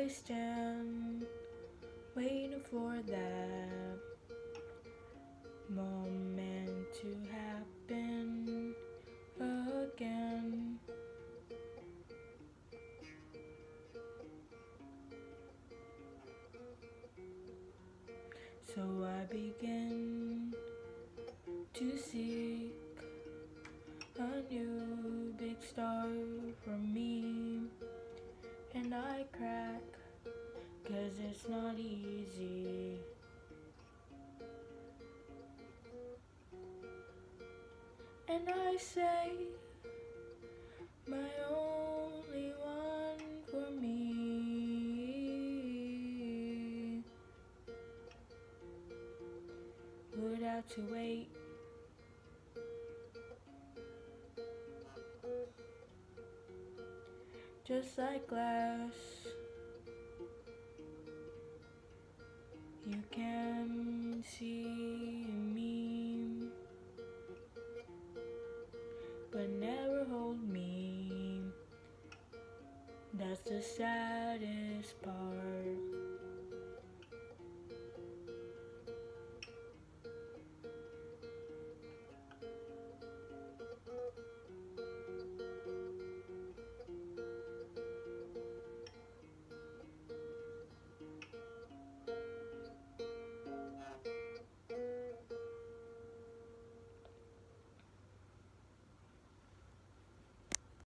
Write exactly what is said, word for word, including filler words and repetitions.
I stand waiting for that moment to happen again. So I begin to seek a new big star for me, and I crack, 'cause it's not easy. And I say, my only one for me would have to wait. Just like glass, you can see me, but never hold me. That's the saddest part.